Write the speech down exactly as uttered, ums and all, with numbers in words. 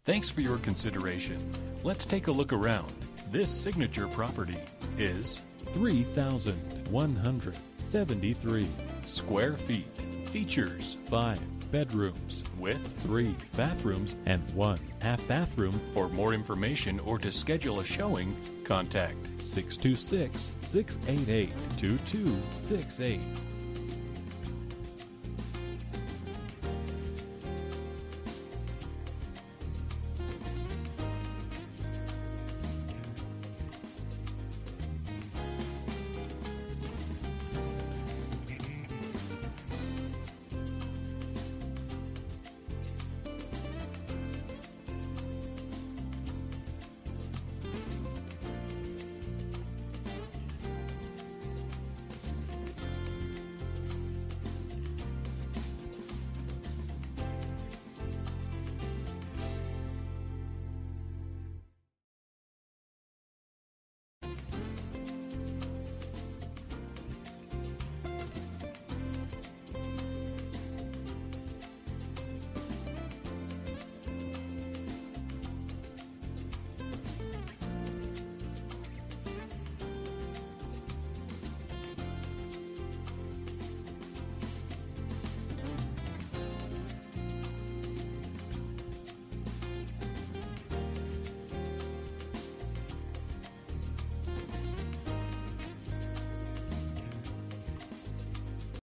Thanks for your consideration. Let's take a look around. This signature property is three thousand one hundred seventy-three square feet. Features five bedrooms with three bathrooms and one half bathroom. For more information or to schedule a showing, contact six two six, six eight eight, two two six eight.